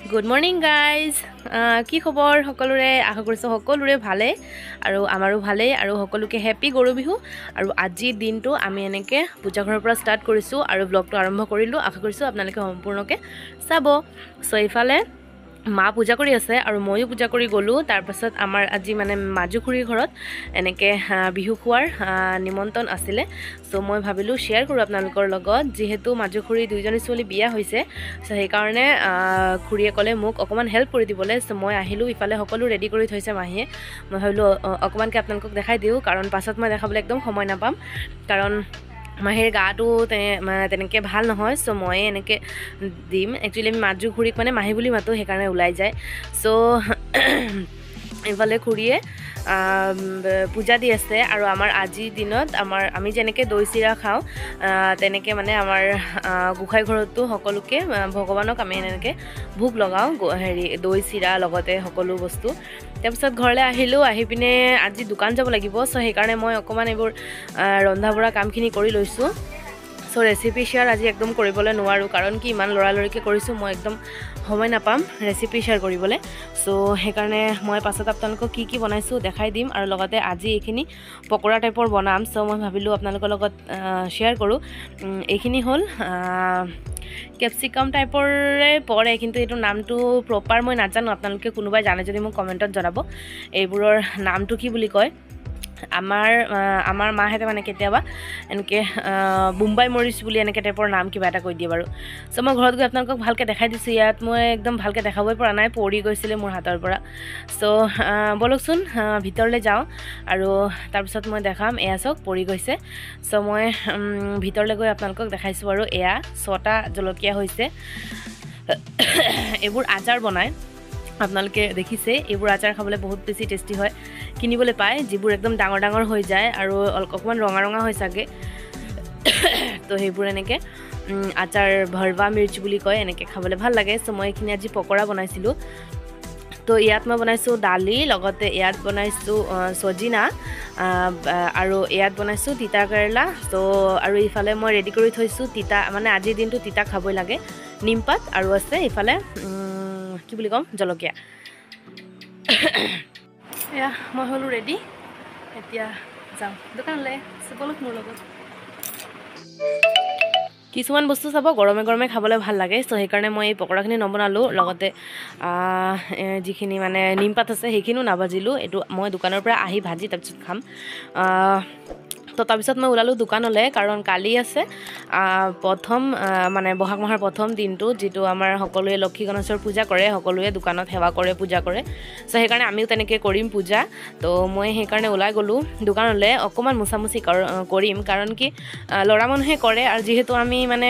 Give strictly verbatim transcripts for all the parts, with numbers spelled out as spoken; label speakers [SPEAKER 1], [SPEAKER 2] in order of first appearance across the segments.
[SPEAKER 1] good morning guys কি খবৰ সকলোৰে আশা কৰিছোঁ সকলোৰে ভালে আৰু আমাৰো ভালেই আৰু সকলোকে হেপী গৰু বিহু আৰু আজিৰ দিনটো আমি এনেকৈ পূজা ঘৰৰ পৰা ষ্টাৰ্ট কৰিছোঁ আৰু ব্লগটো আৰম্ভ কৰিলোঁ আশা কৰিছোঁ আপোনালোকে সম্পূৰ্ণকৈ চাব চ' এইফালে মা পূজা কৰি আছে আৰু ময়ো পূজা কৰি গ'লোঁ তাৰপাছত আমাৰ আজি মানে মাজু খুৰীৰ ঘৰত এনেকৈ বিহু খোৱাৰ নিমন্ত্ৰণ আছিলে চ' মই ভাবিলোঁ শ্বেয়াৰ কৰোঁ আপোনালোকৰ লগত যিহেতু মাজু খুৰী দুইজনী ছোৱালী বিয়া হৈছে চ' সেইকাৰণে খুৰীয়ে ক'লে মোক অকণমান হেল্প কৰি দিবলৈ চ' মই আহিলোঁ ইফালে সকলো ৰেডি কৰি থৈছে মাহীয়ে মই ভাবিলোঁ অকণমানকৈ আপোনালোকক দেখাই দিওঁ কাৰণ পাছত মই দেখাবলৈ একদম সময় নাপাম কাৰণ মাহীৰ গাটো মানে তেনেকৈ ভাল নহয় চ' ময়ে এনেকৈ দিম একচুৱেলি আমি মাজু খুৰীক মানে মাহী বুলি মাতোঁ সেইকাৰণে ওলাই যায় চ' এইফালে খুৰীয়ে পূজা দি আছে আৰু আমাৰ আজিৰ দিনত আমাৰ আমি যেনেকৈ দৈ চিৰা খাওঁ তেনেকৈ মানে আমাৰ গোসাঁই ঘৰতো সকলোকে ভগৱানক আমি এনেকৈ ভোগ লগাওঁ হেৰি দৈ চিৰা লগতে সকলো বস্তু তাৰপিছত ঘৰলৈ আহিলোঁ আহি পিনে আজি দোকান যাব লাগিব চ' সেইকাৰণে মই অকণমান এইবোৰ ৰন্ধা বঢ়া কামখিনি কৰি লৈছোঁ চ' ৰেচিপি শ্বেয়াৰ আজি একদম কৰিবলৈ নোৱাৰোঁ কাৰণ কি ইমান লৰালৰিকৈ কৰিছোঁ মই একদম সময় নাপাম ৰেচিপি শ্বেয়াৰ কৰিবলৈ চ' সেইকাৰণে মই পাছত আপোনালোকক কি কি বনাইছোঁ দেখাই দিম আৰু লগতে আজি এইখিনি পকৰা টাইপৰ বনাম চ' মই ভাবিলোঁ আপোনালোকৰ লগত শ্বেয়াৰ কৰোঁ এইখিনি হ'ল কেপচিকাম টাইপৰে পৰে কিন্তু এইটো নামটো প্ৰপাৰ মই নাজানো আপোনালোকে কোনোবাই জানে যদি মোক কমেণ্টত জনাব এইবোৰৰ নামটো কি বুলি কয় আমাৰ আমাৰ মাহেঁতে মানে কেতিয়াবা এনেকৈ বোম্বাই মৰিচ বুলি এনেকৈ টাইপৰ নাম কিবা এটা কৈ দিয়ে বাৰু চ' মই ঘৰত গৈ আপোনালোকক ভালকৈ দেখাই দিছোঁ ইয়াত মই একদম ভালকৈ দেখাবই পৰা নাই পৰি গৈছিলে মোৰ হাতৰ পৰা চ' বলকচোন ভিতৰলৈ যাওঁ আৰু তাৰপিছত মই দেখাম এয়া চাওক পৰি গৈছে চ' মই ভিতৰলৈ গৈ আপোনালোকক দেখাইছোঁ আৰু এয়া ছটা জলকীয়া হৈছে এইবোৰ আচাৰ বনায় আপোনালোকে দেখিছে এইবোৰ আচাৰ খাবলৈ বহুত বেছি টেষ্টি হয় কিনিবলৈ পায় যিবোৰ একদম ডাঙৰ ডাঙৰ হৈ যায় আৰু অকণমান ৰঙা ৰঙা হৈ চাগে তো সেইবোৰ এনেকৈ আচাৰ ভৰৱা মিৰ্চ বুলি কয় এনেকৈ খাবলৈ ভাল লাগে চ' মই এইখিনি আজি পকৰা বনাইছিলোঁ তো ইয়াত মই বনাইছোঁ দালি লগতে ইয়াত বনাইছোঁ চজিনা আৰু ইয়াত বনাইছোঁ তিতা কেৰেলা তো আৰু ইফালে মই ৰেডি কৰি থৈছোঁ তিতা মানে আজিৰ দিনটো তিতা খাবই লাগে নিমপাত আৰু আছে ইফালে কি বুলি ক'ম জলকীয়া এয়া মই হ'লোঁ ৰেডি এতিয়া যাওঁ দোকানলৈ বলক মোৰ লগত কিছুমান বস্তু চাব গৰমে গৰমে খাবলৈ ভাল লাগে চ' সেইকাৰণে মই এই পকৰাখিনি নবনালোঁ লগতে যিখিনি মানে নিমপাত আছে সেইখিনিও নাভাজিলোঁ এইটো মই দোকানৰ পৰা আহি ভাজি তাৰপিছত খাম তো তাৰপিছত মই ওলালোঁ দোকানলৈ কাৰণ কালি আছে প্ৰথম মানে বহাগ মাহৰ প্ৰথম দিনটো যিটো আমাৰ সকলোৱে লক্ষী গণেশৰ পূজা কৰে সকলোৱে দোকানত সেৱা কৰে পূজা কৰে চ' সেইকাৰণে আমিও তেনেকৈ কৰিম পূজা তো মই সেইকাৰণে ওলাই গ'লোঁ দোকানলৈ অকণমান মোচামুচি কৰিম কাৰণ কি ল'ৰা মানুহে কৰে আৰু যিহেতু আমি মানে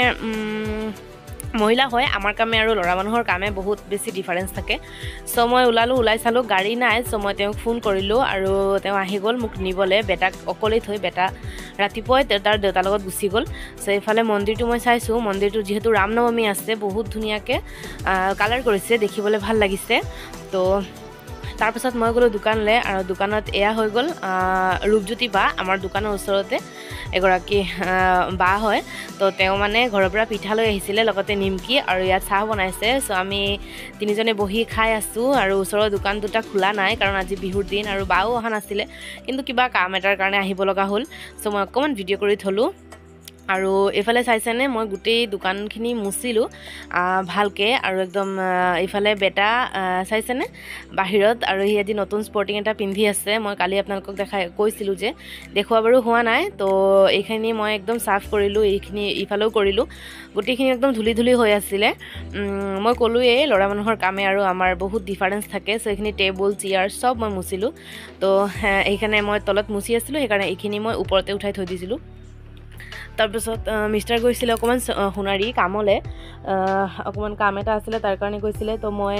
[SPEAKER 1] মহিলা হয় আমাৰ কামে আৰু ল'ৰা মানুহৰ কামে বহুত বেছি ডিফাৰেঞ্চ থাকে চ' মই ওলালোঁ ওলাই চালোঁ গাড়ী নাই চ' মই তেওঁক ফোন কৰিলোঁ আৰু তেওঁ আহি গ'ল মোক নিবলৈ বেটাক অকলেই থৈ বেটা ৰাতিপুৱাই তাৰ দেউতাৰ লগত গুচি গ'ল চ' এইফালে মন্দিৰটো মই চাইছোঁ মন্দিৰটো যিহেতু ৰামনৱমী আছে বহুত ধুনীয়াকৈ কালাৰ কৰিছে দেখিবলৈ ভাল লাগিছে তো তাৰপিছত মই গ'লোঁ দোকানলৈ আৰু দোকানত এয়া হৈ গ'ল ৰূপজ্যোতি বা আমাৰ দোকানৰ ওচৰতে এগৰাকী বা হয় তো তেওঁ মানে ঘৰৰ পৰা পিঠা লৈ আহিছিলে লগতে নিমকি আৰু ইয়াত চাহ বনাইছে চ' আমি তিনিজনে বহি খাই আছোঁ আৰু ওচৰৰ দোকান দুটা খোলা নাই কাৰণ আজি বিহুৰ দিন আৰু বাও অহা নাছিলে কিন্তু কিবা কাম এটাৰ কাৰণে আহিব লগা হ'ল চ' মই অকণমান ভিডিঅ' কৰি থলোঁ আৰু এইফালে চাইছেনে মই গোটেই দোকানখিনি মুচিলোঁ ভালকৈ আৰু একদম এইফালে বেটা চাইছেনে বাহিৰত আৰু সি আজি নতুন স্পৰ্টিং এটা পিন্ধি আছে মই কালি আপোনালোকক দেখাই কৈছিলোঁ যে দেখুওৱা বাৰু হোৱা নাই তো এইখিনি মই একদম চাফ কৰিলোঁ এইখিনি ইফালেও কৰিলোঁ গোটেইখিনি একদম ধূলি ধূলি হৈ আছিলে মই ক'লোৱেই ল'ৰা মানুহৰ কামে আৰু আমাৰ বহুত ডিফাৰেঞ্চ থাকে চ' এইখিনি টেবুল চেয়াৰ চব মই মুচিলোঁ তো এইখানে মই তলত মুচি আছিলোঁ সেইকাৰণে এইখিনি মই ওপৰতে উঠাই থৈ দিছিলোঁ তাৰপিছত মিষ্টাৰ গৈছিলে অকণমান সোণাৰী কামলৈ অকণমান কাম এটা আছিলে তাৰ কাৰণে গৈছিলে তো মই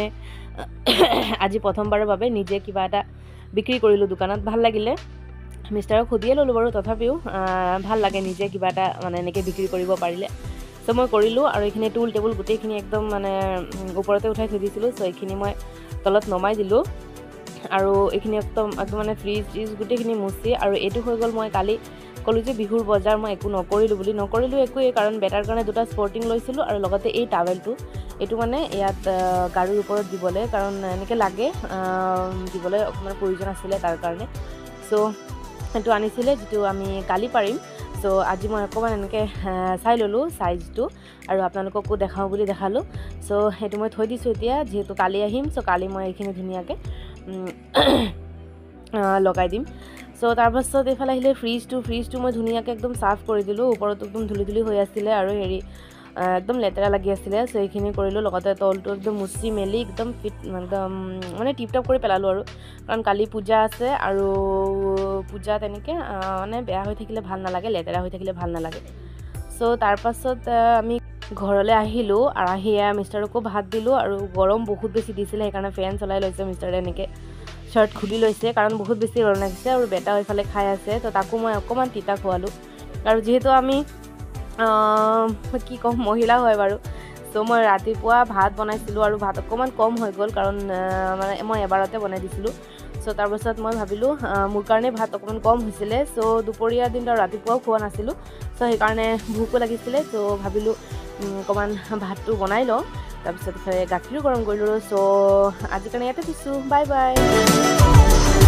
[SPEAKER 1] আজি প্ৰথমবাৰৰ বাবে নিজে কিবা এটা বিক্ৰী কৰিলোঁ দোকানত ভাল লাগিলে মিষ্টাৰক সুধিয়ে ল'লোঁ বাৰু তথাপিও ভাল লাগে নিজে কিবা এটা মানে এনেকৈ বিক্ৰী কৰিব পাৰিলে চ' মই কৰিলোঁ আৰু এইখিনি টুল টেবুল গোটেইখিনি একদম মানে ওপৰতে উঠাই থৈ দিছিলোঁ চ' এইখিনি মই তলত নমাই দিলোঁ আৰু এইখিনি একদম একদম মানে ফ্ৰিজ ত্ৰিজ গোটেইখিনি মুচি আৰু এইটো হৈ গ'ল মই কালি ক'লোঁ যে বিহুৰ বজাৰ মই একো নকৰিলোঁ বুলি নকৰিলোঁ একোৱেই কাৰণ বেটাৰ কাৰণে দুটা স্পৰ্টিং লৈছিলোঁ আৰু লগতে এই টাৱেলটো এইটো মানে ইয়াত গাড়ীৰ ওপৰত দিবলৈ কাৰণ এনেকৈ লাগে দিবলৈ অকণমান প্ৰয়োজন আছিলে তাৰ কাৰণে চ' সেইটো আনিছিলে যিটো আমি কালি পাৰিম চ' আজি মই অকণমান এনেকৈ চাই ল'লোঁ চাইজটো আৰু আপোনালোককো দেখাওঁ বুলি দেখালোঁ চ' সেইটো মই থৈ দিছোঁ এতিয়া যিহেতু কালি আহিম চ' কালি মই এইখিনি ধুনীয়াকৈ লগাই দিম চ' তাৰপাছত এইফালে আহিলে ফ্ৰিজটো ফ্ৰিজটো মই ধুনীয়াকৈ একদম চাফ কৰি দিলোঁ ওপৰত একদম ধূলি ধূলি হৈ আছিলে আৰু হেৰি একদম লেতেৰা লাগি আছিলে চ' এইখিনি কৰিলোঁ লগতে তলটো একদম মুচি মেলি একদম ফিট একদম মানে টিপটপ কৰি পেলালোঁ আৰু কাৰণ কালি পূজা আছে আৰু পূজা তেনেকৈ মানে বেয়া হৈ থাকিলে ভাল নালাগে লেতেৰা হৈ থাকিলে ভাল নালাগে চ' তাৰপাছত আমি ঘৰলৈ আহিলোঁ আৰু আহি মিষ্টাৰকো ভাত দিলোঁ আৰু গৰম বহুত বেছি দিছিলে সেইকাৰণে ফেন চলাই লৈছে মিষ্টাৰে এনেকৈ চাৰ্ট খুলি লৈছে কাৰণ বহুত বেছি গৰম লাগিছে আৰু বেটা এইফালে খাই আছে তো তাকো মই অকণমান তিতা খোৱালোঁ আৰু যিহেতু আমি কি ক'ম মহিলা হয় বাৰু চ' মই ৰাতিপুৱা ভাত বনাইছিলোঁ আৰু ভাত অকণমান কম হৈ গ'ল কাৰণ মানে মই এবাৰতে বনাই দিছিলোঁ চ' তাৰপাছত মই ভাবিলোঁ মোৰ কাৰণে ভাত অকণমান কম হৈছিলে চ' দুপৰীয়া দিনটো ৰাতিপুৱাও খোৱা নাছিলোঁ চ' সেইকাৰণে ভোকো লাগিছিলে চ' ভাবিলোঁ অকণমান ভাতটো বনাই লওঁ তাৰপিছত গাখীৰো গৰম কৰিলোঁ চ' আজি কাৰণে ইয়াতে দিছোঁ বাই বাই